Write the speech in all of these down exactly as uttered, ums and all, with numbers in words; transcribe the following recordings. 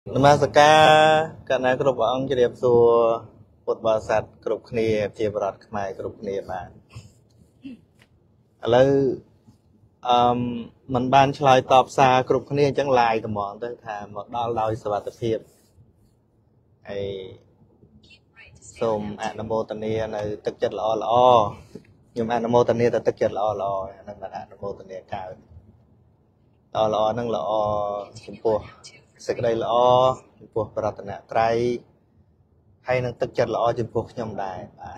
នមស្ការកណ្ណាគ្រប់អង្គជ្រាបសួរពុទ្ធបរិស័ទគ្រប់គ្នាជាបរិបទខ្មែរគ្រប់គ្នាបាទឥឡូវអឺมันបានឆ្លើយតបសារគ្រប់គ្នាអញ្ចឹងឡាយត្មងទៅថាមកដល់ដោយសុវត្ថិភាពហើយសូមអនុមោទនានៅទឹកចិត្តល្អល្អខ្ញុំអនុមោទនាទៅទឹកចិត្តល្អល្អហ្នឹងបានអនុមោទនាកើតល្អល្អហ្នឹងល្អចំពោះសេចក្តីល្អចំពោះប្រតនត្រ័យហើយនឹងទឹកចិត្តល្អចំពោះខ្ញុំដែរបាទ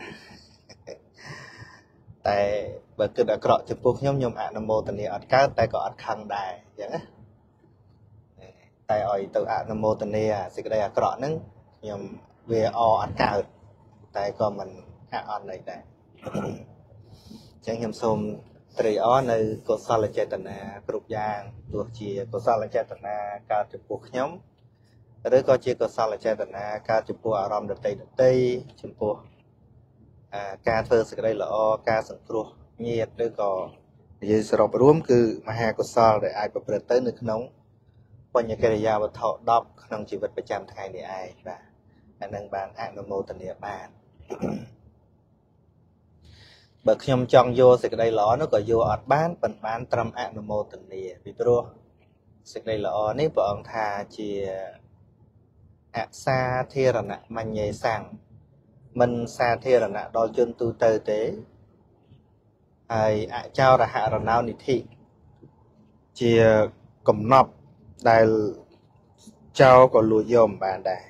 តែបើគិតអាក្រក់ចំពោះខ្ញុំខ្ញុំអនុមោទនាអត់កើតតែក៏អត់ខឹងដែរអញ្ចឹងណាតែឲ្យទៅអនុមោទនាសេចក្តីអាក្រក់ហ្នឹងខ្ញុំវាអអត់កើតតែក៏មិនអអន់អីដែរអញ្ចឹងខ្ញុំសូមត្រេកអរនៅកុសលចេតនាគ្រប់យ៉ាងទោះជាកុសលចេតនាកើតចំពោះខ្ញុំឬក៏ជាកុសលចេតនាកើតចំពោះអារម្មណ៍ដតីដតីចំពោះការធ្វើសេចក្តីល្អការសង្គ្រោះញាតិឬក៏និយាយសរុបរួមគឺមហាកុសលដែលអាចប្រព្រឹត្តទៅនៅក្នុងបញ្ញកិរិយាវត្ថុដប់ក្នុងជីវិតប្រចាំថ្ងៃនេះឯងបាទអានឹងបានអនុមោទនាបានបើខ្ញុំចង់យកសេចក្តីល្អនោះក៏យកអត់បានប៉ុន្តែបានត្រឹមអនុមោទនាពីព្រោះសេចក្តីល្អនេះព្រះអង្គថាជាអសាធារណៈមញ្ញេសੰមិនសាធារណៈដល់ជនទូទៅទេហើយអចោរហរណោនិធិជាកំណប់ដែលចោលក៏លួចយកមិនបានដែរ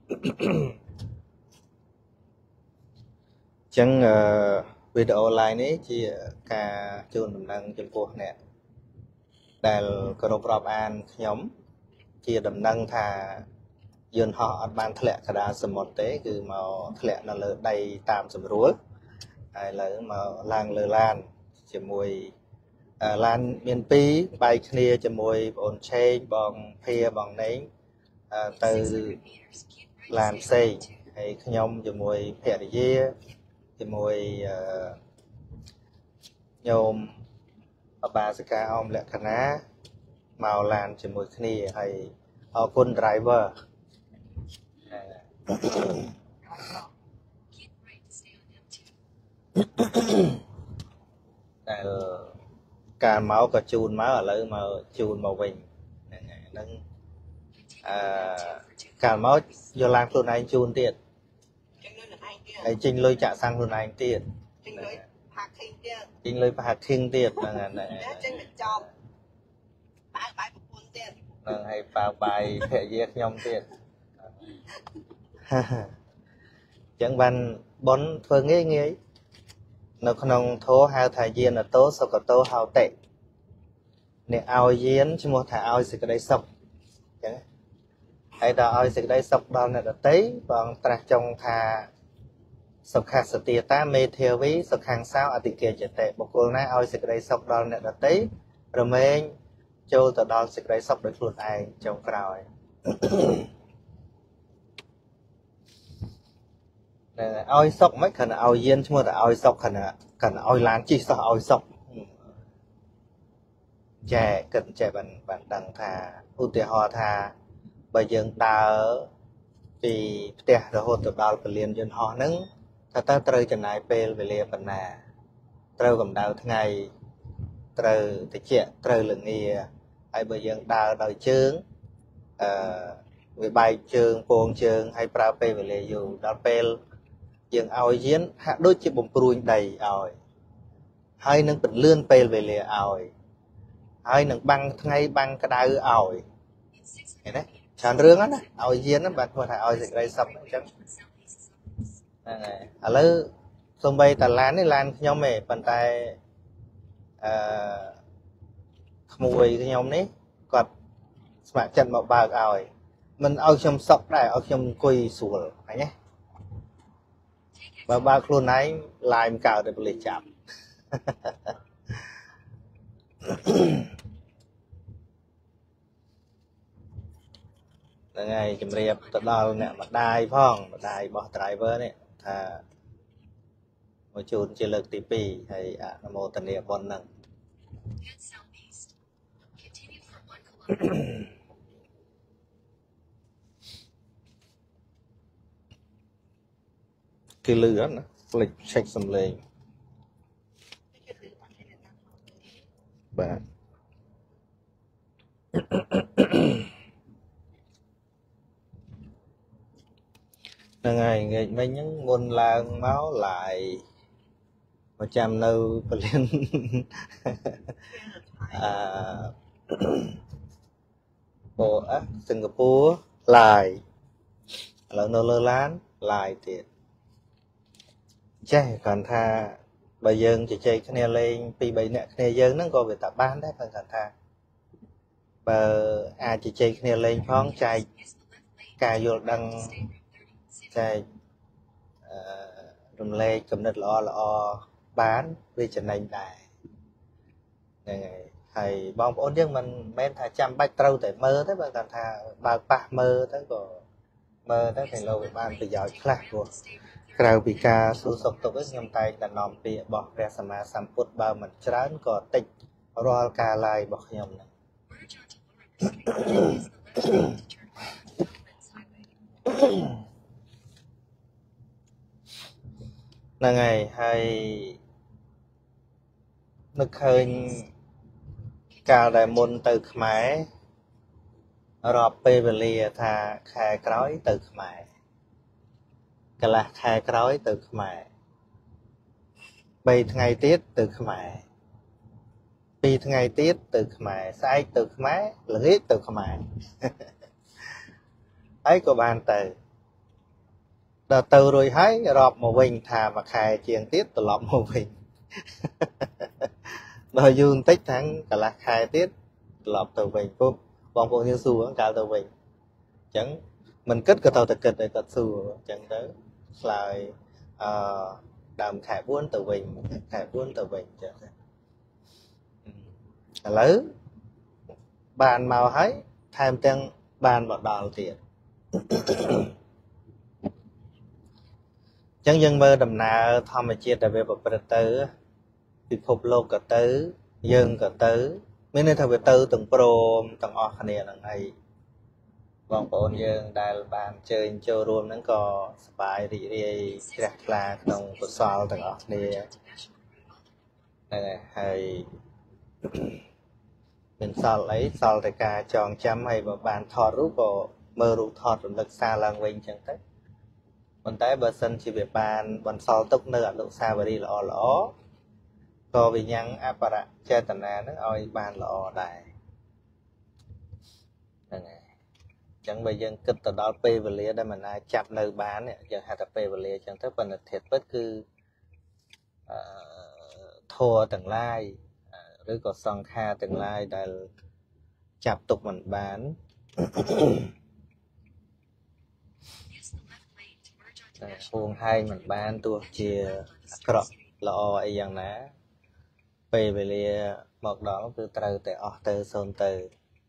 អញ្ចឹងអឺវីដេអូ live នេះជាការជូនដំណឹងចំពោះអ្នកដែលគោរពរាប់អានខ្ញុំជាដំណឹងថាយន្តហោះអត់បានធ្លាក់កណ្ដាលសមុទ្រទេគឺមកធ្លាក់នៅលើដីតាមស្រួលហើយឥឡូវមកឡើងលើឡានជាមួយឡានមានពីរបែកគ្នាជាមួយបងអូនឆេងបងភាបងណេងទៅឡានផ្សេងហើយខ្ញុំជាមួយភរិយាជាមួយញោមអបាសិកាអមលក្ខណៈមកឡានជាមួយគ្នាហើយអរគុណ driver តែការមកក៏ជូនមកឥឡូវមកជូនមកវិញហ្នឹងហ្នឹងអឺកាលមកយកឡានខ្លួនឯងជូនទៀតហើយចេញលុយចាក់សាំងខ្លួនឯងទៀតចេញលុយផាខីងទៀតចេញលុយផាខីងទៀតហ្នឹងហ្នឹងចេញបញ្ចប់បាយបាយប្រពន្ធទៀតហ្នឹងហើយប៉ាបាយភរិយាខ្ញុំទៀតអញ្ចឹងបានប៉ុនធ្វើងាយងាយនៅក្នុងធម៌ហៅថាយានតោសុគតោហោតិអ្នកឲ្យយានឈ្មោះថាឲ្យសេចក្តីសុខអញ្ចឹងហើយដល់ឲ្យសេចក្តីសុខដល់អ្នកដទៃបងត្រាស់ចង់ថាសុខសតិតាមេធាវីសុខាំងសោអតិកេចតិបុគ្គលណាឲ្យសេចក្តីសុខដល់អ្នកដទៃរមែងចូលទៅដល់សេចក្តីសុខដោយខ្លួនឯងចុងក្រោយឲ្យសុខមិនគ្រាន់តែឲ្យយានឈ្មោះតែឲ្យសុខគ្រាន់តែគ្រាន់តែឲ្យឡានជិះសោះឲ្យសុខចែគិតចេះបានបានដឹងថាឧទាហរណ៍ថាបើយើងដើរពីផ្ទះរហូតទៅដល់ពលានយន្តហោះហ្នឹងថាតើត្រូវចំណាយពេលវេលាប៉ុណ្ណាត្រូវកម្ដៅថ្ងៃត្រូវតិចត្រូវលងាហើយបើយើងដើរដោយជើងអឺវាបែកជើងពងជើងហើយប្រើពេលវេលាយូរដល់ពេលយើងឲ្យយានហាក់ដូចជាបំព្រួញដីឲ្យហើយនឹងពន្លឿនពេលវេលាឲ្យហើយនឹងបាំងថ្ងៃបាំងក្តៅឲ្យឃើញទេច្រើនរឿងណាឲ្យយានបាទគាត់ថាឲ្យសេចក្តីសុខអញ្ចឹងហ្នឹងហើយឥឡូវសំបីតាឡាននេះឡានខ្ញុំទេប៉ុន្តែអឺក្មួយខ្ញុំនេះគាត់ស្ម័គ្រចិត្តមកបើកឲ្យមិនឲ្យខ្ញុំសុខដែរឲ្យខ្ញុំអង្គុយស្រួលឃើញទេបើបើខ្លួនឯងឡាយមិនកើតទេប៉ូលីសចាប់ហ្នឹងហើយជំរាបទៅដល់អ្នកម្ដាយផងម្ដាយរបស់ driver នេះថាមកជូនជាលើកទីពីរហើយអនុមោទនាបុណ្យហ្នឹង cái lửa nó lịch check some lên bạn là ngày ngày mấy những môn lang máu lại mà chăm nâu lên à bộ á Singapore lại là nô lơ lán lại tiền chạy còn tha bây giờ chỉ chơi cái này lên pi bảy nè này giờ nó có về tập ban đấy phần còn tha bờ à chỉ chơi cái này lên phong chạy cài vô đăng chạy rung lê cầm nứt lọ lọ bán vì chân này đại này thầy bong ôn nhưng mình men thà chăm bách trâu để mơ thế mà còn thà bà bà mơ thế có mơ thế thì lâu về ban từ giờ khác của Krau bị ca su sọc tục với nhom tay là nòm bị bỏ ra sama samput bao mình chán có tịch roll ca lại bỏ nhom này là ngày hay nước hơi cao đại môn từ khmái rọp pe về lìa thà khai cõi từ khmái cái là khai cõi từ khmái bay ngày tiết từ khmái pi ngày tiết từ khmái sai từ khmái là hết từ khmái ấy của bàn từ đợt từ rồi hãy rọp một bình thà mà khai chiên tiết từ lọp một bình rồi dương tích thắng cả là khai tiết lọp từ bình phút bọn phụ như xu vẫn cao từ bình chẳng mình kết cái tàu thực kịch để tật xu chẳng tới lại uh, đàm khai buôn từ bình khai buôn từ bình chẳng lấy bàn màu hãy tham chân bàn một đòn tiền chẳng dân mơ đầm nà thòm mà chia tại về bậc bậc tử thì phục lô cả tử dân cả tử mấy nơi thằng về tử từng pro từng ở khả năng lần này vòng bốn dân đại bàn chơi chơi luôn nó có bài đi đi ra là trong cuộc sao từng ở này này hay mình sao lấy sao tại cả chọn chăm hay mà bàn thọ rút vào mơ rút thọ rồi lực xa lần mình chẳng thấy còn tại bờ sân chỉ về bàn bàn sau tốc nợ độ xa và đi lọ lõ có vì nhắn apparat che tận là nó oi bàn lọ đại chẳng bây giờ kịch từ đó p và lia đây mình ai chặt nơi bán này giờ hai tập p và lia chẳng thấy phần thiệt bất cứ thua tầng lai rồi có song kha tầng lai đã chặt tục mình bán huồng hai mình bán tua chia cọp lọ ấy dạng ná về về lia một đó cứ từ từ ở từ sơn từ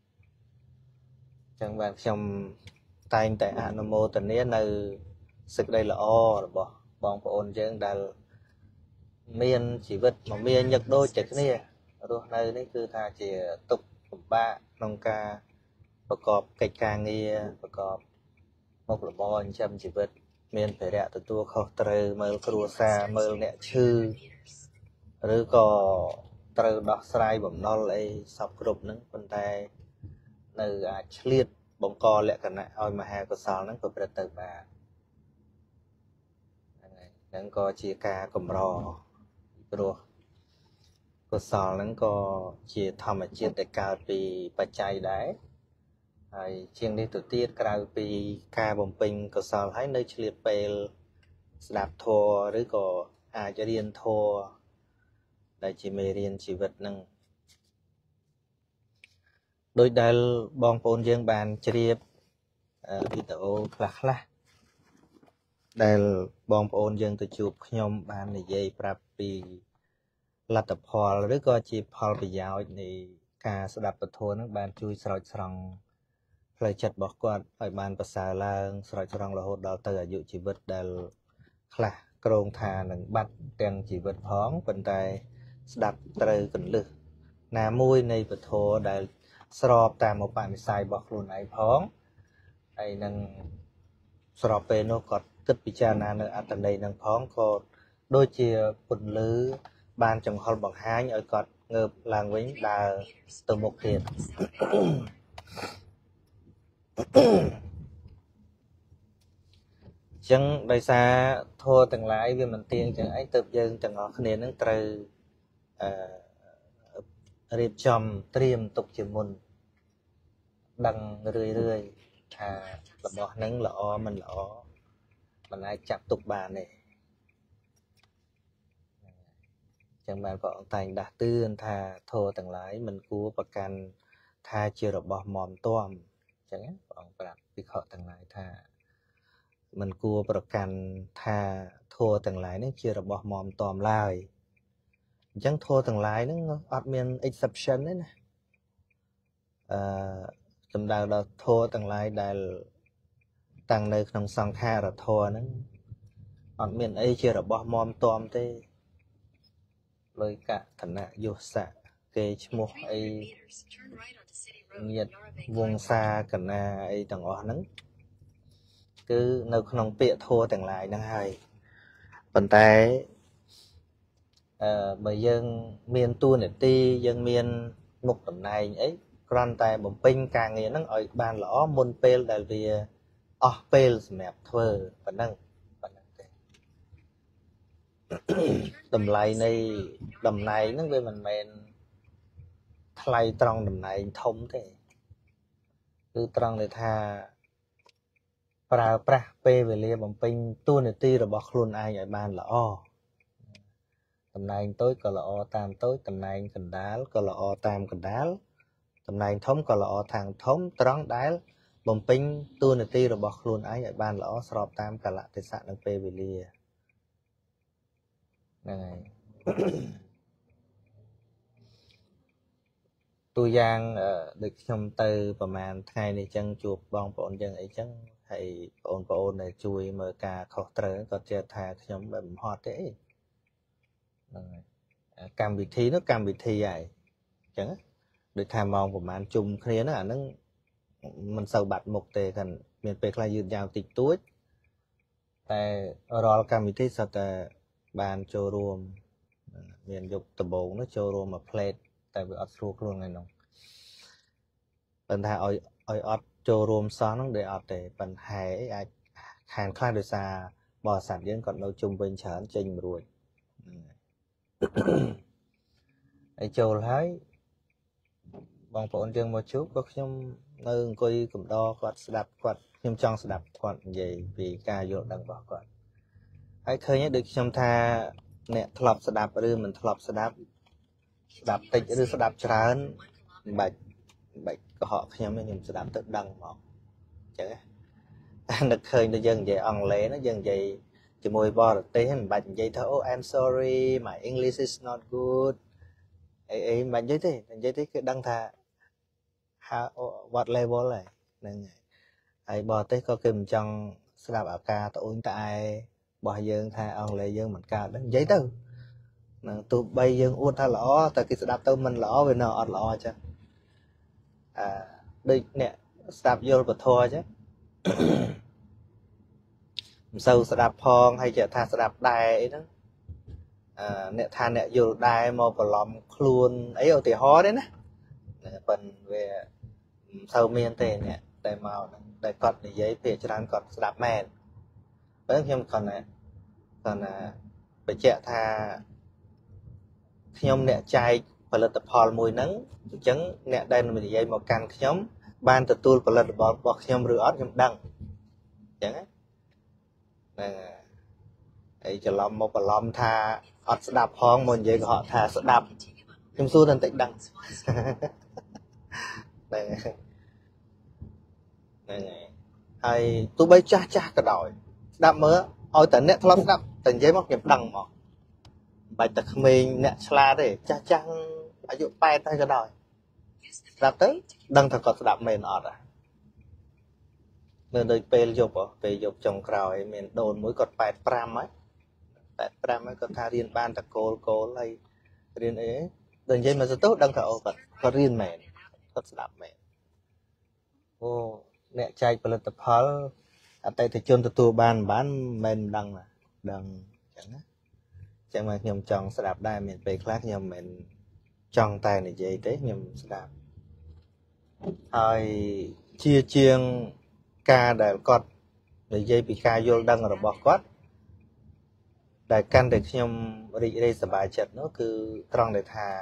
chẳng bạn trong tay tại Anamo tình nghĩa nơi sức đây là o bỏ bong ôn chân đã miên chỉ vật mà miên nhật đôi chạy cái này rồi nơi đấy cứ tha chỉ tục ba nông caประกอบកិច្ចការងារប្រកបមុខរបរចិញ្ចឹមជីវិតមានភារៈទទួលខុសត្រូវមើលគ្រួសារមើលអ្នកឈឺឬក៏ត្រូវដោះស្រាយបំណុលអីសពគ្រប់ហ្នឹងប៉ុន្តែនៅអាចឆ្លៀតបង្កលក្ខណៈឲ្យមហាកុសលហ្នឹងក៏ប្រព្រឹត្តទៅបានហ្នឹងហើយហ្នឹងក៏ជាការកម្រព្រោះកុសលហ្នឹងក៏ជាធម្មជាតិដែលកើតពីបច្ច័យដែរហើយជាងនេះទៅទៀតក្រៅពីការបំពេញកុសលហើយនៅឆ្លៀតពេលស្ដាប់ធម៌ឬក៏អាចរៀនធម៌ដែលជាមេរៀនជីវិតហ្នឹងដោយដែលបងប្អូនយើងបានជ្រាបវីដេអូខ្លះខ្លះដែលបងប្អូនយើងទៅជួបខ្ញុំបាននិយាយប្រាប់ពីលទ្ធផលឬក៏ជាផលប្រយោជន៍នៃការស្ដាប់ពធហ្នឹងបានជួយស្រោចស្រង់ផ្លូវចិត្តរបស់គាត់ឲ្យបានប្រសើរឡើងស្រោចស្រង់រហូតដល់ទៅអាយុជីវិតដែលខ្លះក្រងថានឹងបាត់ទាំងជីវិតផងប៉ុន្តែស្ដាប់ត្រូវកន្លឹះណាមួយនៃពធដែលស្របតាមឧបនិស្ស័យរបស់ខ្លួនឯងផងហើយនឹងស្របពេលនោះគាត់គិតពិចារណានៅអត្តន័យនឹងផងក៏ដូចជាពន្លឺបានចង្ហុលបង្ហាញឲ្យគាត់ងើបឡើងវិញដើរទៅមុខទៀតចឹងដោយសារធัวទាំងឡាយវាមិនទៀងចឹងអីទៅយើងទាំងអស់គ្នានឹងត្រូវអឺរៀបចំត្រៀមទុកជាមុនដឹងរឿយរឿយថារបស់ហ្នឹងល្អមិនល្អមិនអាចចាប់ទុកបានទេចឹងបានព្រះអង្គតែងដាស់តឿនថាធម៌ទាំងឡាយមិនគួរប្រកាន់ថាជារបស់មមទាំចឹងព្រះអង្គប្រាប់ភិក្ខុទាំងឡាយថាមិនគួរប្រកាន់ថាធម៌ទាំងឡាយនេះជារបស់មមទាំឡើយអញ្ចឹងធម៌ទាំងឡាយហ្នឹងអត់មាន exception ទេណាអឺសំដៅដល់ធម៌ទាំងឡាយដែលតាំងនៅក្នុងសង្ខារធម៌ហ្នឹងអត់មានអីជារបស់មមទាំទេលុយកឋនៈយុស័កគេឈ្មោះអីញាតវង្សាកណាអីទាំងអស់ហ្នឹងគឺនៅក្នុងពាក្យធម៌ទាំងឡាយហ្នឹងហើយប៉ុន្តែអឺបើយើងមានតួនាទីយើងមានមុខតំណែងអីគ្រាន់តែបំពេញការងារហ្នឹងឲ្យបានល្អមុនពេលដែលវាអស់ពេលសម្រាប់ធ្វើប៉ុណ្ណឹងប៉ុណ្ណឹងទេតម្លៃនៃតំណែងហ្នឹងវាមិនមែនថ្លៃត្រង់តំណែងធំទេគឺត្រង់ដែលថាប្រើប្រាស់ពេលវេលាបំពេញតួនាទីរបស់ខ្លួនឯងឲ្យបានល្អតំណែងតូចក៏ល្អតាមតូចតំណែងកណ្ដាលក៏ល្អតាមកណ្ដាលតំណែងធំក៏ល្អតាមធំត្រង់ដែលបំពេញតួនាទីរបស់ខ្លួនឯងឲ្យបានល្អស្របតាមកាលៈទេសៈនិងពេលវេលាហ្នឹងហើយតួយ៉ាងដូចខ្ញុំទៅប្រហែលថ្ងៃនេះចឹងជួបបងប្អូនយើងអីចឹងហើយបងប្អូនដែលជួយមើលការខុសត្រូវក៏ជឿថាខ្ញុំមិនបំហត់ទេហ្នឹងហើយកម្មវិធីនោះកម្មវិធីហើយអញ្ចឹងដូចថាម៉ោងប្រហែលជុំគ្នាហ្នឹងអាហ្នឹងមិនសូវបាត់មុខទេគាត់មានពេលខ្លះយឺតយ៉ាវតិចតួចតែរាល់កម្មវិធីសុទ្ធតែបានចូលរួមមានយកដំបូងនោះចូលរួមមួយផ្លេតតែវាអត់ស្រួលខ្លួនថ្ងៃនោះប៉ុន្តែឲ្យឲ្យអត់ចូលរួមសោះហ្នឹងដែលអត់ទេប៉ុន្តែអាចខានខ្លះដោយសារបរិស័ទយើងគាត់នៅជុំវិញច្រើនចេញមិនរួចហើយចូលហើយបងប្អូនយើងមកជួបក៏ខ្ញុំនៅអង្គុយកំដរគាត់ស្ដាប់គាត់ខ្ញុំចង់ស្ដាប់គាត់និយាយពីការយល់ដឹងរបស់គាត់ហើយឃើញដូចខ្ញុំថាអ្នកធ្លាប់ស្ដាប់ឬមិនធ្លាប់ស្ដាប់ស្ដាប់តិចឬស្ដាប់ច្រើនមិនបាច់មិនបាច់កុហកខ្ញុំទេខ្ញុំស្ដាប់ទៅដឹងមកអញ្ចឹងនឹកឃើញដូចយើងនិយាយអង់គ្លេសណាយើងនិយាយជាមួយបរទេសមិនបាច់និយាយថាអូ I'm sorry my English is not good អីអីមិនបាច់និយាយទេនិយាយទេគឺដឹងថា how what level ហើយហ្នឹងហើយបរទេសក៏គេមិនចង់ស្ដាប់អាការត្អូញត្អែរបស់យើងថាអង់គ្លេសយើងមិនកើតហ្នឹងនិយាយទៅនឹងទោះបីយើងអួតថាល្អតែគេស្ដាប់ទៅមិនល្អវានៅអត់ល្អចឹងអឺដូចអ្នកស្ដាប់យល់ពធអញ្ចឹងមិនសូវស្ដាប់ផងហើយចេះថាស្ដាប់ដែរអីហ្នឹងអឺអ្នកថាអ្នកយល់ដែរមកប្រឡំខ្លួនអីឧទាហរណ៍ទេណាប៉ុន្តែវាមិនសូវមានទេអ្នកតែមកហ្នឹងតែគាត់និយាយភាគច្រើនគាត់ស្ដាប់មែនប៉ុន្តែខ្ញុំគាត់ណាគាត់ណាបញ្ជាក់ថាខ្ញុំអ្នកចែកផលិតផលមួយហ្នឹងអញ្ចឹងអ្នកដែលនិយាយមកកាន់ខ្ញុំបានទទួលផលិតផលរបស់ខ្ញុំឬអត់ខ្ញុំដឹងអញ្ចឹងហ្នឹងហើយច្រឡំមកបន្លំថាអត់ស្ដាប់ផងមកនិយាយកុហកថាស្ដាប់ខ្ញុំសួរតែបន្តិចដឹងហ្នឹងហ្នឹងហើយទោះបីចាស់ចាស់ក៏ដោយស្ដាប់មើលឲ្យតែអ្នកធ្លាប់ស្ដាប់តែនិយាយមកខ្ញុំដឹងមកបាច់តែក្មេងអ្នកឆ្លាតទេចាស់ចាស់អាយុប៉ែតហើយក៏ដោយស្ដាប់ទៅដឹងថាគាត់ស្ដាប់មែនអត់ហ៎នៅដូចពេលយប់ពេលយប់ចុងក្រោយមានដូនមួយគាត់ប៉ែតប្រាំហើយប៉ែតប្រាំហើយគាត់ថារៀនបានតកូលកូលហើយរៀនអីដល់និយាយមកទៅដឹងថាអូគាត់គាត់រៀនមែនគាត់ស្ដាប់មែនអូអ្នកចែកផលិតផល ở đây thì chôn tụi ban bán men đăng là đăng chẳng á chẳng mà nhầm chọn sẽ đạp đai mình về khác nhầm mình chọn tay này dễ thế nhầm sẽ đạpហើយchia chiêng caដែលគាត់និយាយពីការយល់ដឹងរបស់គាត់ដែលកាន់តែខ្ញុំរីករាយសប្បាយចិត្តនោះគឺត្រង់ដែលថា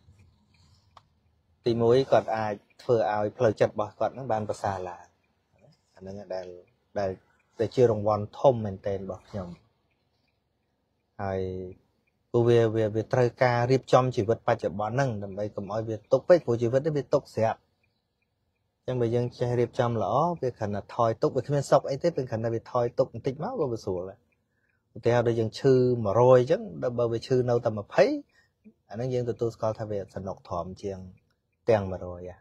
ទីមួយគាត់អាចធ្វើឲ្យផ្លូវចិត្តរបស់គាត់នឹងបានប្រសើរឡើងអាហ្នឹងដែលដែលដែលជារង្វាន់ធំមែនទែនរបស់ខ្ញុំហើយព្រោះវាវាវាត្រូវការរៀបចំជីវិតបច្ចុប្បន្នហ្នឹងដើម្បីកុំឲ្យវាទុកពេកព្រោះជីវិតនេះវាទុកស្រាប់ចឹងបើយើងចេះរៀបចំល្អវាគ្រាន់តែថយទុកវាគ្មានសក់អីទេពេលគ្រាន់តែវាថយទុកបន្តិចមកក៏វាស្រួលដែរឧទាហរណ៍ដូចយើងឈឺmột trămអញ្ចឹងដល់បើវាឈឺនៅតែยี่สิบអាហ្នឹងយើងទទួលស្គាល់ថាវាសនុកធំជាងទាំងmột trămហ่ะ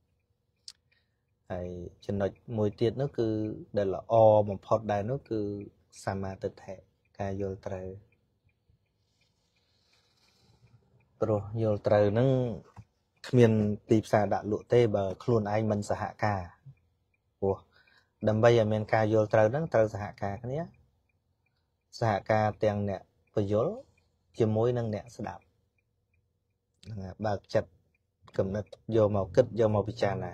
ហើយចំណុចមួយទៀតនោះគឺដែលល្អបំផុតដែរនោះគឺសមាទិដ្ឋិការយល់ត្រូវព្រោះយល់ត្រូវហ្នឹងគ្មានទីផ្សារដាក់លក់ទេបើខ្លួនឯងមិនសហការព្រោះដើម្បីឲ្យមានការយល់ត្រូវហ្នឹងត្រូវសហការគ្នាសហការទាំងអ្នកពយល់ជាមួយនឹងអ្នកស្ដាប់ហ្នឹងបើកចិត្តគំនិតយកមកគិតយកមកពិចារណា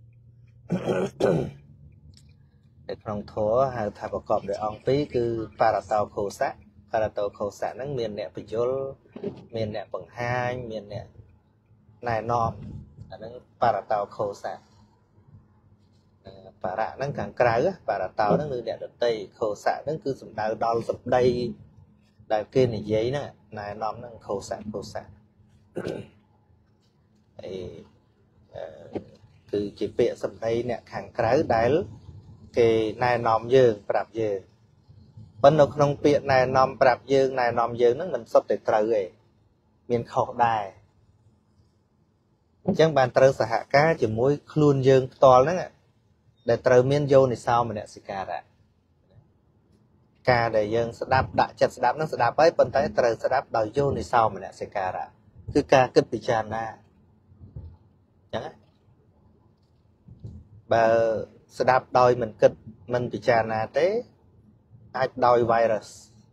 នៅក្នុងធម៌ហៅថាប្រកបដោយអង្គពីរគឺបារតោខោសៈបារតោខោសៈហ្នឹងមានអ្នកពយល់មានអ្នកបង្ហាញមានអ្នកណែនាំអាហ្នឹងបារតោខោសៈបារៈហ្នឹងខាងក្រៅបារតោហ្នឹងគឺអ្នកដតីខោសៈហ្នឹងគឺសំដៅដល់សម្ដីដែលគេនិយាយហ្នឹងណែនាំហ្នឹងខោសៈខោសៈអីគឺជាពាក្យសម្ដីអ្នកខាងក្រៅដែលគេណែនាំយើងប្រាប់យើងប៉ុន្តែនៅក្នុងពាក្យណែនាំប្រាប់យើងណែនាំយើងហ្នឹងមិនសុទ្ធតែត្រូវទេមានខុសដែរអញ្ចឹងបានត្រូវសហការជាមួយខ្លួនយើងផ្ទាល់ហ្នឹងដែលត្រូវមានយោនិសោមនសិការៈការដែលយើងស្ដាប់ដាក់ចិត្តស្ដាប់ហ្នឹងស្ដាប់ហើយប៉ុន្តែត្រូវស្ដាប់ដោយយោនិសោមនសិការៈគឺការគិតពិចារណាអញ្ចឹងបើស្ដាប់ដោយមិនគិតមិនពិចារណាទេអាចដោយ virus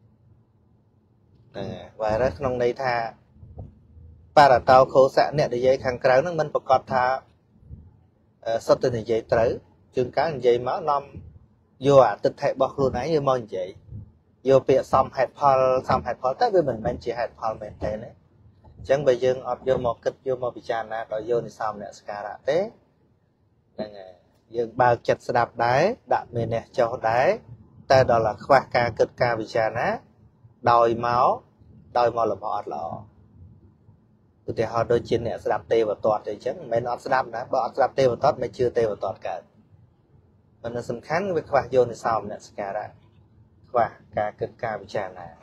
ហ្នឹង virus ក្នុងន័យថាបារតោខោសៈអ្នកនិយាយខាងក្រៅហ្នឹងមិនប្រកាសថាសុទ្ធតែនិយាយត្រូវជួនកាលនិយាយមកនាំយកអតិថិរបស់ខ្លួនឯងយកមកនិយាយយកពាក្យសំហេតុផលសំហេតុផលតែវាមិនមែនជាហេតុផលមែនទេណាអញ្ចឹងបើយើងអត់យកមកគិតយកមកពិចារណាដោយយោនិសោមនសិការៈទេហ្នឹងហើយយើងបើកចិត្តស្ដាប់ដែរដាក់មេនះចុះដែរតែដល់តែខ្វះការគិតការពិចារណាដោយមកដោយមកលំអត់ល្អឧទាហរណ៍ដូចជាអ្នកស្ដាប់ទេវទត្តអញ្ចឹងមិនមែនអត់ស្ដាប់ណាបើអត់ស្ដាប់ទេវទត្តមិនជឿទេវទត្តកើតមិនសំខាន់វាខ្វះយោនិសោមនសិការៈខ្វះការគិតការពិចារណា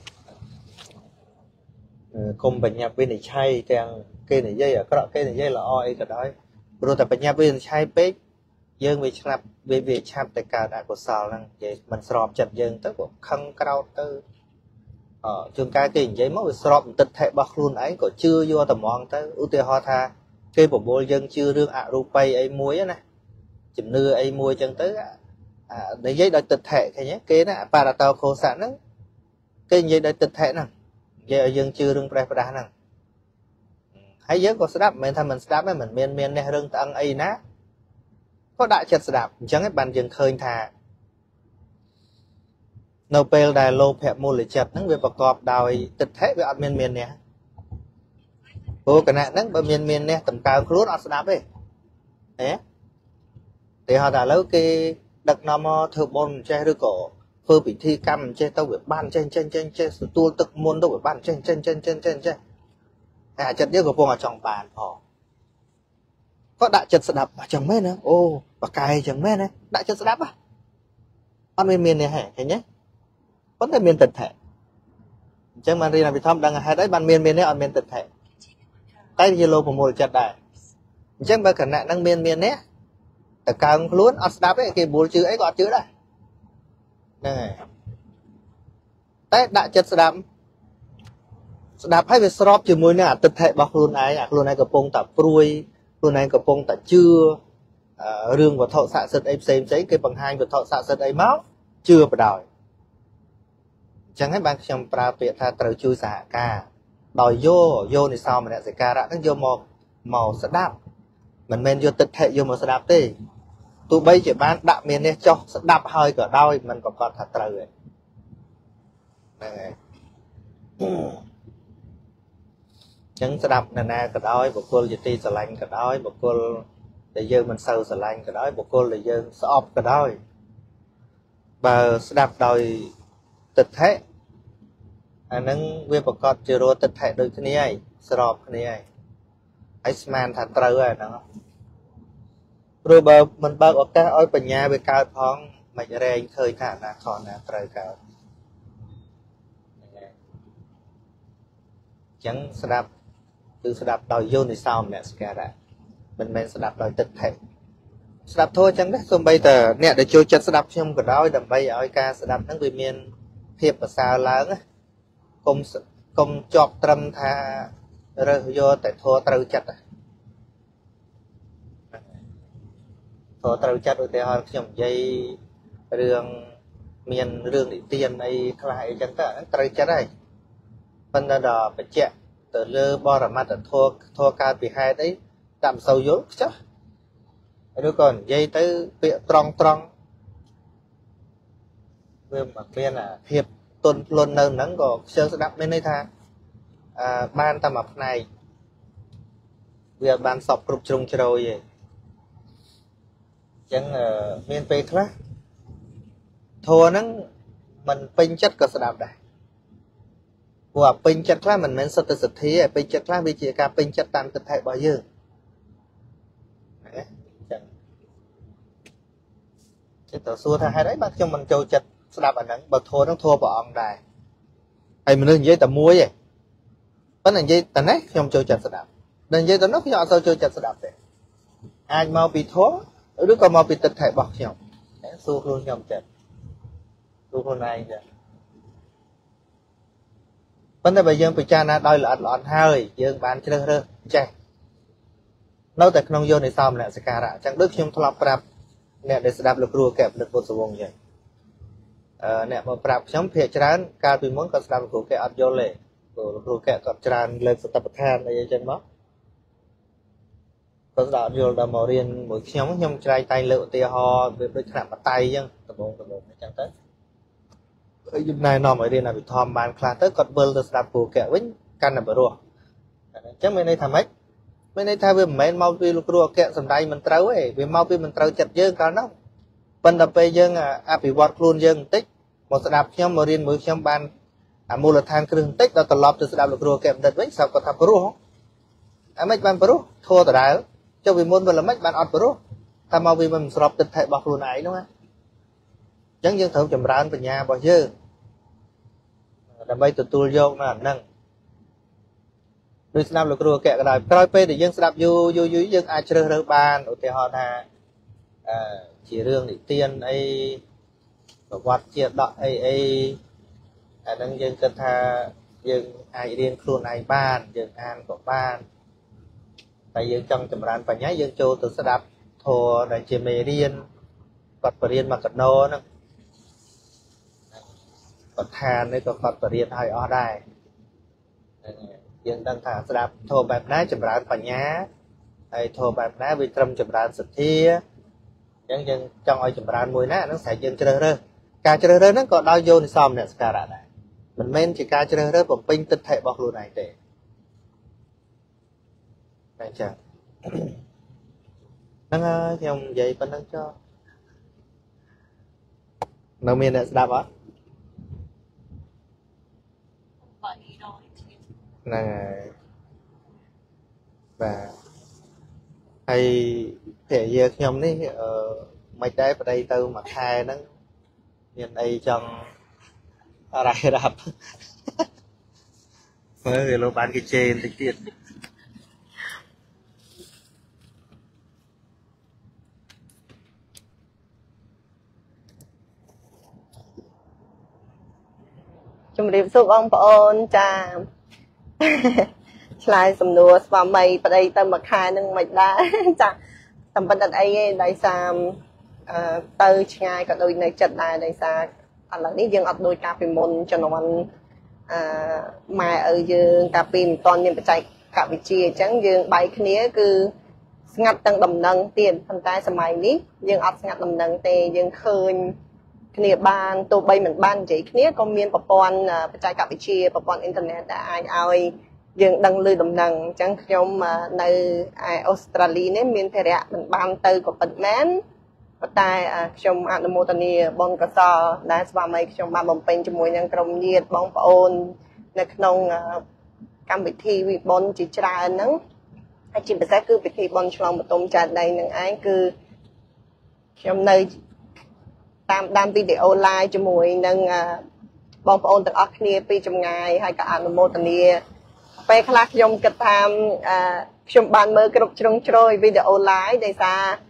គុំបញ្ញត្តិវិនិច្ឆ័យទាំងគេនិយាយអាក្រក់គេនិយាយល្អអីក៏ដោយព្រោះតែបញ្ញត្តិវិនិច្ឆ័យពេកយើងវាឆ្លាប់វាវាឆាប់តែកើតអកុសលហ្នឹងនិយាយមិនស្របចិត្តយើងទៅក៏ខឹងក្រោតទៅអឺជួនកាលគេនិយាយមកវាស្របបន្តិចថែរបស់ខ្លួនឯងក៏ជឿយកតែហ្មងទៅឧទាហរណ៍ថាគេបបួលយើងជឿរឿងអរូបីអីមួយណាជំនឿអីមួយចឹងទៅនិយាយដោយទឹកថែឃើញគេណាបារតោខោសៈហ្នឹងគេនិយាយដោយទឹកថែហ្នឹងនិយាយឲ្យយើងជឿរឿងប្រេះផ្ដាស់ហ្នឹងហើយយើងក៏ស្ដាប់មិនមែនថាមិនស្ដាប់ទេមិនមានមាននេះរឿងត្អឹងអីណាក៏ដាក់ចិត្តស្ដាប់អញ្ចឹងឯងបានយើងឃើញថានៅពេលដែលលោភៈមូលចិត្តហ្នឹងវាប្រកបដោយទិដ្ឋិវាអត់មានមាននេះព្រោះគណៈហ្នឹងបើមានមាននេះតម្កើងខ្លួនអត់ស្ដាប់ទេហ៎តែហៅថាឥឡូវគេដឹកនាំមកធ្វើបុណ្យចេះឬក៏ធ្វើពិធីកម្មចេះទៅវាបានចេះចេះចេះចេះទទួលទឹកមុនទៅវាបានចេះចេះចេះចេះចេះចេះតែអាចិត្តយើងកំពុងតែចង់បានផងក៏ដាក់ចិត្តស្ដាប់អញ្ចឹងមែនណាអូបកាយអញ្ចឹងមែនណាដាក់ចិត្តស្ដាប់អត់មានមាននេះហ៎ឃើញទេប៉ុន្តែមានទិដ្ឋិអញ្ចឹងបានរៀនអភិធម្មដឹងហេតុអីបានមានមាននេះអត់មានទិដ្ឋិតែវាលោភមូលចិត្តដែរអញ្ចឹងបើគណៈនឹងមានមាននេះតកើងខ្លួនអត់ស្ដាប់ទេគេបួលជឿអីក៏អត់ជឿដែរហ្នឹងហើយតែដាក់ចិត្តស្ដាប់ស្ដាប់ហើយវាស្របជាមួយនឹងអតិថិរបស់ខ្លួនឯងអាខ្លួនឯងកំពុងតែព្រួយខ្លួនឯងកំពុងតែជឿរឿងវត្ថុស័ក្តិសិទ្ធិអីផ្សេងផ្សេងគេបង្ហាញវត្ថុស័ក្តិសិទ្ធិអីមក chưa bắt đầu chẳng hay bạn trong pra biệt tha trời chui xả ca đòi vô vô thì sao mà lại sẽ ca đã nó vô màu màu sẽ đáp mình men vô tịch hệ vô màu sẽ đáp đi tụi bây chỉ bán đạp miền này cho sẽ đạp hơi cỡ đôi mình còn còn thật trời này chẳng sẽ đạp nè nè cỡ đôi một cô dịch ti sờ lạnh cỡ đôi một cô để dương mình sâu sờ lạnh cỡ đôi một cô để dương sẽ ọp cỡ đôi và sẽ đạp đòi tịch hệ anh nâng viên bậc con chưa rồi tịch hệ đôi cái này sẽ rộp cái này ấy man thật trời rồi nó rồi bờ mình bờ ở cái ở bên nhà về cao phong mày ra anh khơi thả là còn là trời cao chẳng sẽ đạp từ sẽ đạp đòi vô thì sao mẹ sẽ ra mình men sẽ đạp đòi tịch thể sẽ đạp thôi chẳng đấy xong bây giờ nè để cho chân sẽ đạp trong cái đó đầm bay ở ca sẽ đạp những người miền thiệp và sao lớn công công chọc trâm tha rồi vô tại thua trâu chặt thua trâu chặt rồi thì họ chồng dây đường miền đường địa tiền này lại chẳng cả trâu chặt đây phần là đỏ phải chẹt từ lơ bo là mặt thua thua cao bị hai đấy tạm sâu dốt chắc đứa còn dây tới bịa tròn tròn vừa mà bên là hiệp tuần luôn nâng nắng của sơn sẽ đắp bên đây tha à, ban ta mập này vừa ban sọc rụp trùng rồi vậy chẳng uh, miền tây khác thua nắng mình pin chất có sẽ đạp đây và pin chất khác mình nên sơ tự sự thí pin chất khác vì chỉ cả pin chất tăng tự thể bao nhiêu chứ tao xua thay hai đấy bác cho mình châu chất sẽ đạp ở nắng bật thua nó thua bỏ ông đài hay mình nên dây tầm mua vậy vẫn là dây tầm đấy không châu chất sẽ đạp nên dây tầm nó không sao châu chất sẽ đạp đấy ai mau bị thua đứa con mau bị tự thể bọc nhộng xua luôn nhộng chất xua luôn này vậy vấn đề bây giờ bị cha na đôi lọt lọt hơi dương bán chơi rơ chạy nói tại không vô này xong lại sẽ cả ra chẳng đức nhung thọp rạp nè để sẽ đạp lực rùa kẹp lực vô sầu vong vậy nè mà rạp chống phía trán cao vì muốn có đạp lực rùa kẹp ăn vô lệ lực rùa kẹp còn tràn lên tập than này trên mắt có đạp vô đầm màu riêng mỗi nhóm nhung trai tay lựu tia ho việc đối khảm bắt tay nhưng tập bông tập bông chẳng tới giúp này nó mới đi là bị thòm bàn khá tới còn bơ được đạp phù kẹo vĩnh căn là bờ rùa chắc mấy này thầm ấy mấy này thay vì mấy mau vì lúc rùa kẹo sầm đây mình trâu ấy vì mau vì mình trâu chặt dương cả nó phần đập bây dương à áp bị vọt luôn dương tích một đạp nhóm một riêng mỗi nhóm ban à mua là than kêu tích đó tận lọp từ đạp lúc rùa kẹo đợt vĩnh sao có thằng bờ rùa à mấy ban bờ rùa thua từ đấy cho vì môn mình là mấy ban ọt bờ rùa tham mau vì mình sọp tịch thể bọc luôn ấy đúng không chẳng dương thấu chầm ra về nhà bao nhiêu đâm bay từ tua vô mà nâng đôi snap lục rùa kẹt cái đài coi để dân snap vô vô dưới dân ai chơi rơ ban ở thì họ thà chỉ riêng để tiền ấy và quạt chia đọt ấy ấy nâng dân cần thà dân ai riêng luôn ai ban dân an của ban tại dân trong chầm ran phải nhái dân châu từ snap thua đại chỉ mề riêng quạt riêng mà cật nô nữa còn than đấy có Phật và riêng hay ở đây dân đang thả đạp thô bạp ná chầm rán và nhá hay thô bạp ná vì trâm chầm rán sực thia dân dân trong ơi chầm rán mùi ná nó sẽ dân chơi rơ ca chơi rơ nó còn đau vô thì xong nè ska ra này mình men chỉ ca chơi rơ bổng pin tịch hệ bọc luôn này để này chẳng năng dòng vậy vẫn đang cho nào miền này đạp á này và hay thể giờ nhom ní ở mấy trái ở đây tôi mặc hai nó nhìn đây trong rai đạp mới lo bán cái trên tích tiền chúc mừng sụp ông ôn cha lại sầm nua và mày ở đây tao mặc hai nâng mày đá chả tầm bên đây ấy đây sao tới ngay có đôi này chật này đây xa à là ní dương ở đôi cà phê môn cho nó ăn mà ở dương cà phê toàn nhiên chạy cà phê chia chẳng dương bảy cái nĩa cứ ngặt tăng đầm nâng tiền phần tay sớm mai ní dương ấp ngặt đầm nâng tê dương khơi cái ban tôi bay mình ban chỉ cái con miên bọc con chạy cà phê chia bọc con internet đã ai ai dương đăng lưu đầm nâng chẳng trong mà nơi Australia này miên thế ạ mình ban từ của Việt Nam và tại trong anh mô tả này bon cả sao đã và mấy trong ba bồng pin cho mùi nhân công nhiệt bóng ôn nơi nông cam bị thi vì bon chỉ ra nắng hay chỉ phải cứ bị thi bon trong một tôm trà đây nâng ai cứ trong nơi tam đam video live cho mùi nâng bóng ôn từ ốc nia pi trong ngày hay cả anh mô tả này về khác trong cái tham trong bàn mơ cái trong trôi video live đây xa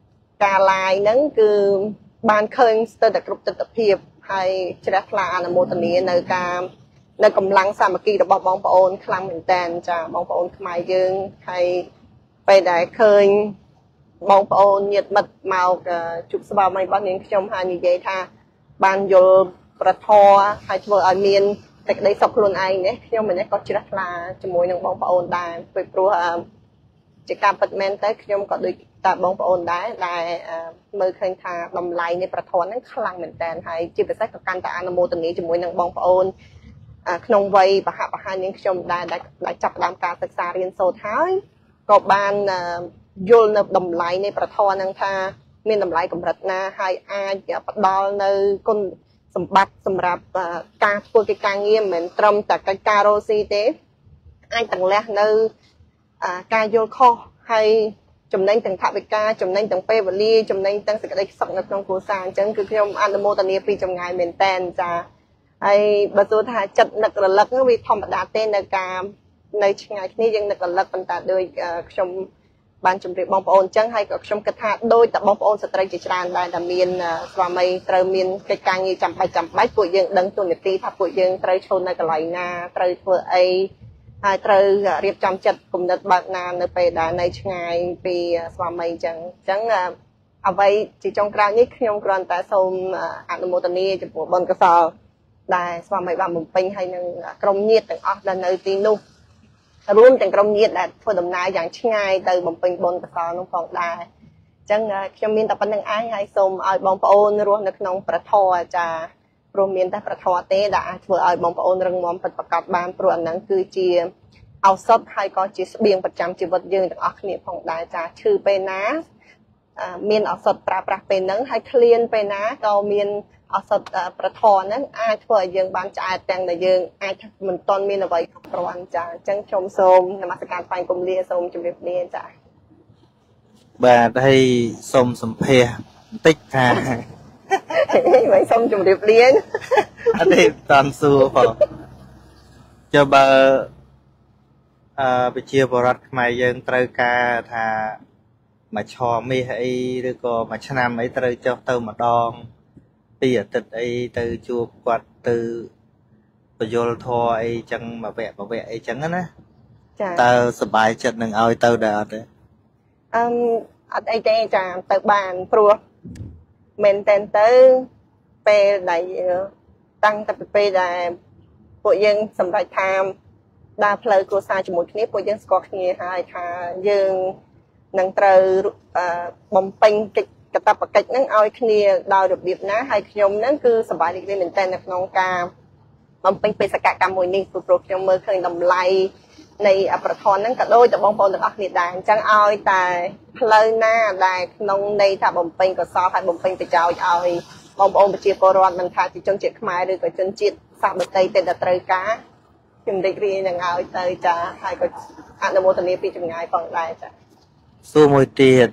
cả lại nắng cứ ban khơi từ đặc biệt tập hiệp hay chỉ là là một tuần nơi cam nơi cầm lăng sa mà kia được bong bong ôn khăn mình tàn cha bong ôn mai dương hay về đại khơi bong ôn nhiệt mật màu chụp sao mai bao nhiêu trong hai như vậy tha ban vô bờ thò hay vừa ở miền tại đây sọc luôn anh đấy nhưng mình có chỉ là cho môi những bong ôn đài về pro chỉ cam bật men tới nhưng có đôi ta bong ôn đá đài mơ khơi tha đầm lầyในประทอนนั้นคลังเหมือนกันให้จีบไปใส่กับการแต่อนโมตัวนี้จะมวยนังบองปอนขนมวัยปะหะปะหายังชมได้ได้จับตามการศึกษาเรียนโซท้ายก็บานโยนในดำไหลในประทอนนังทามีดำไหลกับรัตนาให้อาจะปัดดอลในคนสมบัติสำหรับการพูดการเงียบเหมือนตรมแต่การการโรซีเต้ไอ้ต่างแรกในการโยนข้อให้ចំណេញទាំងថវិកាចំណេញទាំងពេលវេលាចំណេញទាំងសេចក្តីសុខនៅក្នុងគ្រួសារអញ្ចឹងគឺខ្ញុំអនុមោទនាពីចម្ងាយមែនតែនចាហើយបើទោះថាចិត្តនឹករលឹកវាធម្មតាទេនៅការនៅឆ្ងាយគ្នាយើងនឹករលឹកប៉ុន្តែដូចខ្ញុំបានជម្រាបបងប្អូនអញ្ចឹងហើយក៏ខ្ញុំគិតថាដូចតែបងប្អូនស្ត្រីជាច្រើនដែរដែលមានស្វាមីត្រូវមានកិច្ចការងារចាំបាច់ចាំបាច់ពួកយើងដឹងទូនាទីថាពួកយើងត្រូវឈរនៅកន្លែងណាត្រូវធ្វើអីហើយត្រូវរៀបចំចិត្តគំនិតបើកណានៅពេលដែលនៅឆ្ងាយពីស្វាមីអញ្ចឹងអញ្ចឹងអ្វីជាចុងក្រោយនេះខ្ញុំគ្រាន់តែសូមអនុមោទនាចំពោះបុណ្យកុសលដែលស្វាមីបានបំពេញហើយនឹងក្រុមញាតិទាំងអស់ដែលនៅទីនោះរួមទាំងក្រុមញាតិដែលធ្វើដំណើរយ៉ាងឆ្ងាយទៅបំពេញបុណ្យកុសលនោះផងដែរអញ្ចឹងខ្ញុំមានតែប៉ុណ្្នឹងឯងហើយសូមឲ្យបងប្អូនរស់នៅក្នុងព្រះធម៌អាចារ្យព្រោះមានតែប្រធមទេដែលអាចធ្វើឲ្យបងប្អូនរឹងមាំពិតប្រាកដបានព្រោះអាហ្នឹងគឺជាឱសថហើយក៏ជាស្បៀងប្រចាំជីវិតយើងទាំងអស់គ្នាផងដែរចាឈឺពេលណាមានឱសថប្រើប្រាស់ពេលហ្នឹងហើយឃ្លានពេលណាក៏មានឱសថប្រធមហ្នឹងអាចធ្វើឲ្យយើងបានឆ្អែតទាំងដែលយើងអាចមិនទាន់មានអ្វីគ្រប់គ្រាន់ចាអញ្ចឹងខ្ញុំសូមនមស្ការថ្វាយគុំលាសូមជម្រាបលាចាបាទហើយសូមសម្ភាសបន្តិចថាមិនសូមជម្រាបលាអត់ទេតាន់សួរបងចុះបើអឺវិជាបរដ្ឋខ្មែរយើងត្រូវការថាមួយឆមាសអីឬក៏មួយឆ្នាំអីត្រូវចុះទៅម្ដងពីអាទិត្យអីទៅជួបគាត់ទៅបញ្យលធរអីចឹងមួយវគ្គមួយវគ្គអីចឹងណាចាតើសប្បាយចិត្តនឹងឲ្យទៅដែរអត់ទេអឺអត់អីទេចាទៅបានព្រោះមែនតែនទៅពេលដែលតាំងតែពីពេលដែលពួកយើងសម្រេចថាដើរផ្លូវគ្រួសារជាមួយគ្នាពួកយើងស្គាល់គ្នាហើយថាយើងនឹងត្រូវបំពេញកិច្ចកាតព្វកិច្ចហ្នឹងឲ្យគ្នាដោយរបៀបណាហើយខ្ញុំហ្នឹងគឺសប្បាយរីករាយមែនតើនៅក្នុងការបំពេញបេសកកម្មមួយនេះព្រោះខ្ញុំមើលឃើញតម្លៃនៃប្រធនហ្នឹងក៏ដូចតែបងប្អូនទាំងអស់គ្នាដែរអញ្ចឹងឲ្យតែផ្លូវណាដែលក្នុងន័យថាបំពេញកុសលហើយបំពេញប្រយោជន៍ឲ្យបងប្អូនប្រជាពលរដ្ឋមិនថាជាជនជាតិខ្មែរឬក៏ជនជាតិសាសន៍ដទៃទេដែលត្រូវការខ្ញុំរីករាយនឹងឲ្យទៅចាហើយក៏អនុមោទនាពីចម្ងាយផងដែរចាសួរមួយទៀត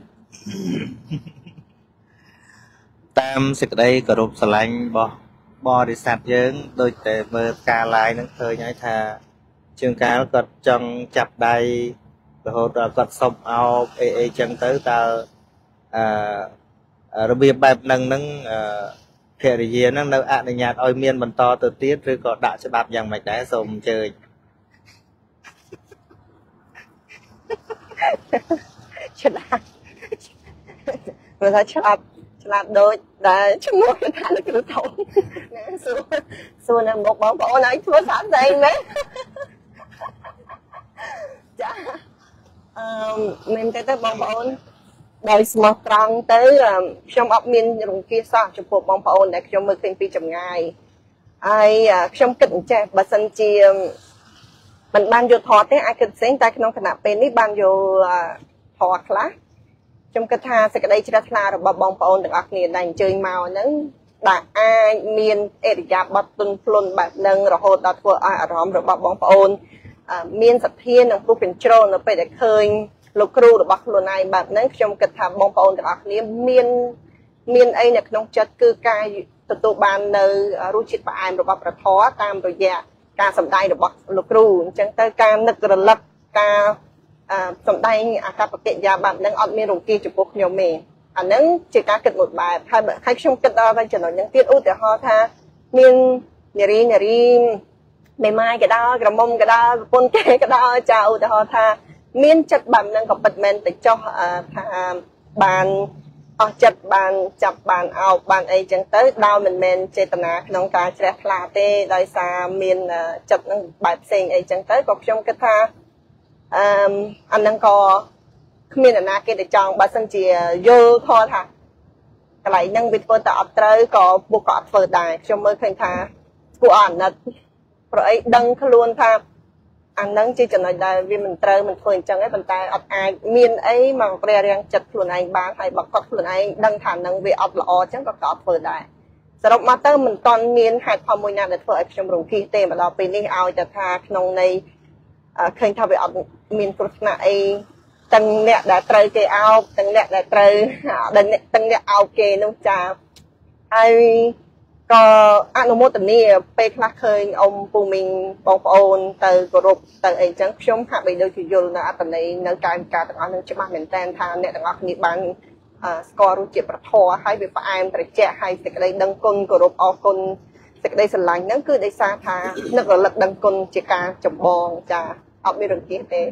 តាមសេចក្តីគោរពស្រឡាញ់របស់បរិស័ទយើងដូចតែមើលការ live ហ្នឹងឃើញហើយថាជាងកាលគាត់ចង់ចាប់ដៃរហូតដល់គាត់សុំអោបអីអីចឹងទៅតើអឺរបៀបបែបហ្នឹងហ្នឹងភរិយាហ្នឹងនៅអនុញ្ញាតឲ្យមានបន្តទៅទៀតឬក៏ដាក់ច្បាប់យ៉ាងម៉េចដែរសូមអញ្ជើញឆ្លាតព្រោះថាឆ្លាតឆ្លាតដូចដែលឈ្មោះថាលោកគ្រូធំណាសួរសួរនៅមកបងប្អូនឲ្យធ្វើសាស្ត្រស្អីមែនចាអឺមែនទេទៅបងប្អូនដោយស្មោះត្រង់ទៅខ្ញុំអត់មានរង្គៀសសោះចំពោះបងប្អូនដែលខ្ញុំមើលឃើញពីចម្ងាយហើយខ្ញុំគិតអញ្ចេះបើសិនជាមិនបានយកធម៌ទេអាចគិតផ្សេងតែក្នុងគណៈពេលនេះបានយកធម៌ខ្លះខ្ញុំគិតថាសេចក្តីជ្រះថ្លារបស់បងប្អូនទាំងអស់គ្នាដែលអញ្ជើញមកហ្នឹងដែលអាចមានអរិយាប័ត្រទន់ភ្លន់បែបហ្នឹងរហូតដល់ធ្វើឲ្យអារម្មណ៍របស់បងប្អូនមានសទ្ធានិងពុះកញ្ជ្រោលនៅពេលដែលឃើញលោកគ្រូរបស់ខ្លួនឯងបែបហ្នឹងខ្ញុំគិតថាបងប្អូនទាំងអស់គ្នាមានមានអីនៅក្នុងចិត្តគឺការទទួលបាននៅរសជាតិផ្អែមរបស់ព្រះធម៌តាមរយៈការសម្ដែងរបស់លោកគ្រូអញ្ចឹងទៅការនឹករលឹកការសម្ដែងអាកប្បកិរិយាបែបហ្នឹងអត់មានរង្គៀសចំពោះខ្ញុំទេអាហ្នឹងជាការគិតមួយបែបហើយហើយខ្ញុំគិតដល់តែចំណុចហ្នឹងទៀតឧទាហរណ៍ថាមាននារីនារីមេម៉ាយក៏ដោយក្រមុំក៏ដោយប្រពន្ធគេក៏ដោយចាឧទាហរណ៍ថាមានចិត្តបែបហ្នឹងក៏ពិតមែនទៅចោះថាបានអស់ចិត្តបានចាប់បានអោបបានអីចឹងទៅដោយមិនមែនចេតនាក្នុងការជ្រះថ្លាទេដោយសារមានចិត្តនឹងបែបផ្សេងអីចឹងទៅក៏ខ្ញុំគិតថាអឺអាហ្នឹងក៏គ្មានអ្នកណាគេទៅចង់បើសិនជាយល់ខថាកន្លែងហ្នឹងវាធ្វើតែអត់ត្រូវក៏ពួកក៏អត់ធ្វើដែរខ្ញុំមើលឃើញថាពួកអត់អាណិតព្រោះអីដឹងខ្លួនថាអាហ្នឹងជាចំណុចដែលវាមិនត្រូវមិនធ្វើអញ្ចឹងឯងប៉ុន្តែអត់អាចមានអីមករារាំងចិត្តខ្លួនឯងបានហើយបើគាត់ខ្លួនឯងដឹងថាហ្នឹងវាអត់ល្អអញ្ចឹងក៏ក៏អត់ធ្វើដែរសរុបមកទៅមិនទាន់មានហេតុផលមួយណាដែលធ្វើឲ្យខ្ញុំរង្គៀសទេមកដល់ពេលនេះឲ្យតែថាក្នុងន័យឃើញថាវាអត់មានគ្រោះថ្នាក់អីទាំងអ្នកដែលត្រូវគេអោបទាំងអ្នកដែលត្រូវទាំងអ្នកអោបគេនោះចាហើយក៏អនុមោទនាពេលខ្លះឃើញអ៊ំពូមីងបងប្អូនទៅគោរពទៅអីចឹងខ្ញុំហាក់បីដូចជាយល់នៅអត្ថន័យនៅកាយវិការទាំងអស់នឹងច្បាស់មែនតើថាអ្នកទាំងអស់គ្នាបានស្គាល់រសជាតិប្រធរហើយវាផ្អែមត្រជាក់ហើយសេចក្តីដឹងគុណគោរពអរគុណសេចក្តីស្រឡាញ់ហ្នឹងគឺដោយសារថានឹករលឹកដឹងគុណជាការចម្បងចាអត់មានរង្គៀសទេ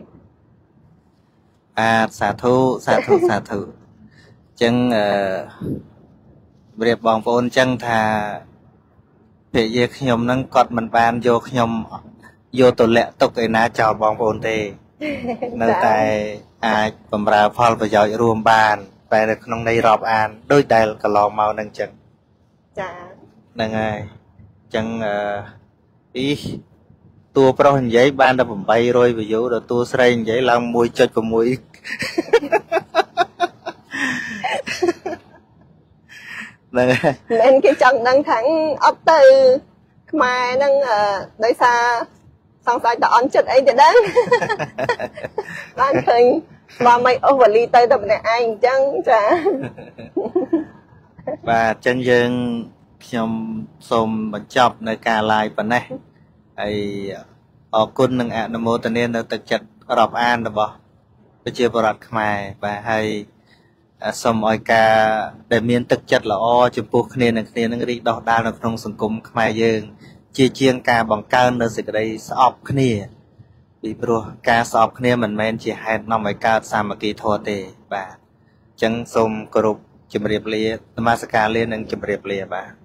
បាទសាធុសាធុសាធុអញ្ចឹងអឺប្រៀបបងប្អូនអញ្ចឹងថាពាក្យយាខ្ញុំហ្នឹងគាត់មិនបានយកខ្ញុំយកទៅលាក់ទុកឯណាចោលបងប្អូនទេនៅតែអាចបម្រើផលប្រយោជន៍រួមបានតែនៅក្នុងន័យរាប់អានដូចដែលកន្លងមកហ្នឹងអញ្ចឹងចាហ្នឹងហើយអញ្ចឹងអឺអ៊ីតួប្រុសនិយាយបានតែeight hundred វីយូដល់តួស្រីនិយាយឡើងone point sixហ្នឹងមិនគេចង់ដឹងថាអត់ទៅខ្មែរហ្នឹងដោយសារសង្ស័យតអន់ចិត្តអីទៅដឹងបានឃើញបើមិនអូសវ៉ាលីទៅតែម្នាក់ឯងអញ្ចឹងចាបាទអញ្ចឹងយើងខ្ញុំសូមបញ្ចប់នៅការ live ប៉ុណ្ណេះហើយអរគុណនិងអនុមោទនានៅទឹកចិត្តរាប់អានរបស់ប្រជាពលរដ្ឋខ្មែរបាទហើយសូមឲ្យការដែលមានទឹកចិត្តល្អចំពោះគ្នានឹងគ្នានឹងរីកដុះដាលនៅក្នុងសង្គមខ្មែរយើងជាជាងការបង្កើននៅសេចក្តីស្អប់គ្នាពីព្រោះការស្អប់គ្នាមិនមែនជាហេតុនាំឲ្យកើតសាមគ្គីធម៌ទេបាទអញ្ចឹងសូមគោរពជម្រាបលានមស្ការលានិងជម្រាបលាបាទ